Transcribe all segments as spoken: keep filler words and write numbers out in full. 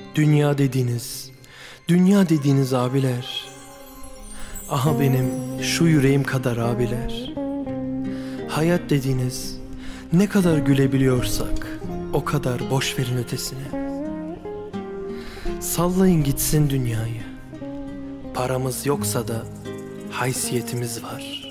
Dünya dediğiniz, dünya dediğiniz abiler, aha benim şu yüreğim kadar abiler. Hayat dediğiniz, ne kadar gülebiliyorsak o kadar boş verin ötesine. Sallayın gitsin dünyayı, paramız yoksa da haysiyetimiz var.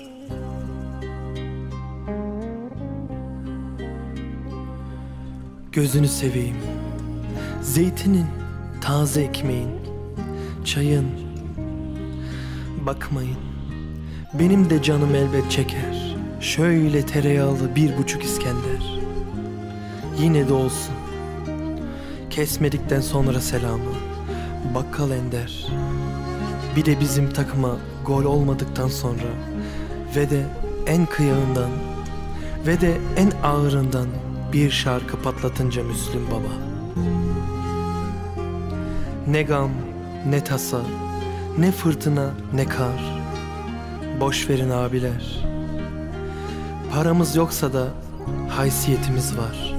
Gözünü seveyim, zeytinin, taze ekmeğin, çayın. Bakmayın, benim de canım elbet çeker şöyle tereyağlı bir buçuk İskender. Yine de olsun, kesmedikten sonra selamı Bakkal Ender. Bir de bizim takıma gol olmadıktan sonra ve de en kıyağından ve de en ağırından bir şarkı patlatınca Müslüm Baba. Ne gam, ne tasa, ne fırtına, ne kar. Boş verin abiler. Paramız yoksa da haysiyetimiz var.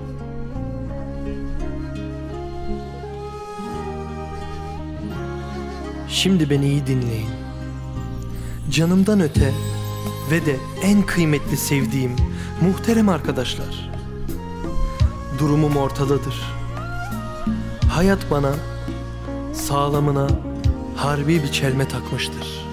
Şimdi beni iyi dinleyin. Canımdan öte ve de en kıymetli sevdiğim muhterem arkadaşlar, durumum ortadadır. Hayat bana sağlamına harbi bir çelme takmıştır.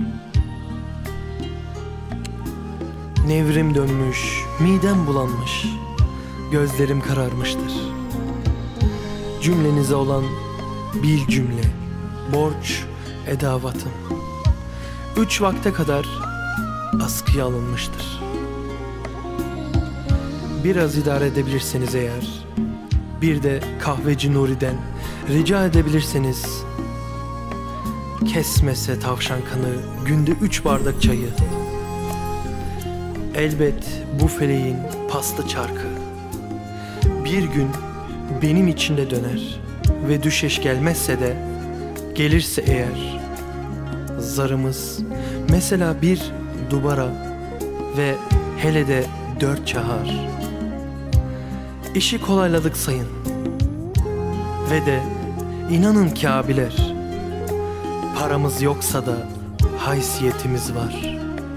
Nevrim dönmüş, midem bulanmış, gözlerim kararmıştır. Cümlenize olan bil cümle, borç edavatım üç vakte kadar askıya alınmıştır. Biraz idare edebilirseniz eğer, bir de kahveci Nuri'den rica edebilirseniz, kesmese tavşan kanı günde üç bardak çayı. Elbet bu feleğin paslı çarkı bir gün benim içinde döner ve düşeş gelmezse de, gelirse eğer, zarımız mesela bir dubara ve hele de dört çahar. İşi kolayladık sayın ve de inanın ki abiler, paramız yoksa da haysiyetimiz var.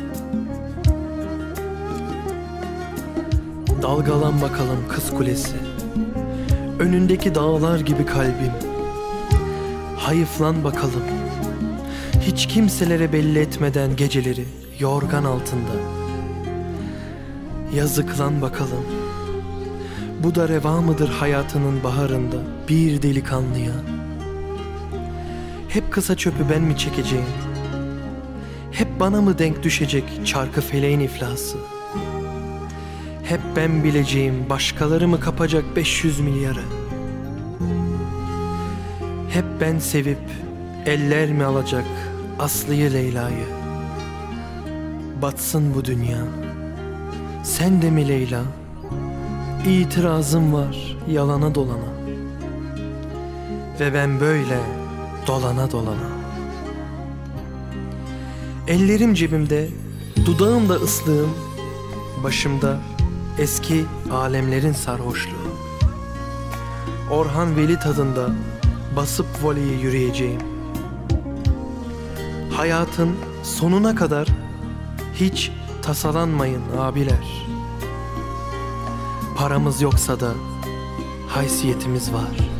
Dalgalan bakalım Kız Kulesi, önündeki dağlar gibi kalbim. Hayıflan bakalım, hiç kimselere belli etmeden geceleri yorgan altında. Yazıklan bakalım, bu da reva mıdır hayatının baharında bir delikanlıya? Hep kısa çöpü ben mi çekeceğim? Hep bana mı denk düşecek çarkı feleğin iflası? Hep ben bileceğim, başkaları mı kapacak beş yüz milyarı? Hep ben sevip eller mi alacak Aslı'yı Leyla'yı? Batsın bu dünya, sen de mi Leyla? İtirazım var yalana dolana, ve ben böyle dolana dolana. Ellerim cebimde, dudağımda ıslığım, başımda eski alemlerin sarhoşluğu. Orhan Veli tadında basıp voleyi yürüyeceğim. Hayatın sonuna kadar hiç tasalanmayın abiler. Paramız yoksa da haysiyetimiz var.